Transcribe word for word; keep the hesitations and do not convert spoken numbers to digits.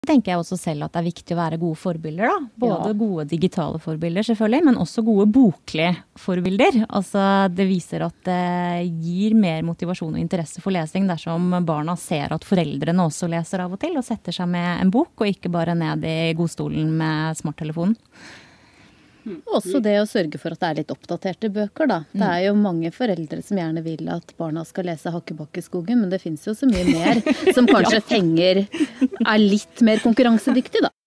Tenker jeg også selv at det er viktig å være gode forbilder da. Både ja. Gode digitale forbilder selvfølgelig, men også gode boklige forbilder. Altså det viser at det gir mer motivasjon og interesse for lesing dersom barna ser at foreldrene også leser av og til og setter seg med en bok, og ikke bare ned i godstolen med smarttelefonen. Også det å sørge for at det er litt oppdaterte bøker da. Det er jo mange foreldre som gjerne vil at barna skal lese Hakkebakkeskogen, men det finnes jo så mye mer som kanskje ja. Fenger er litt mer konkurransedyktig da.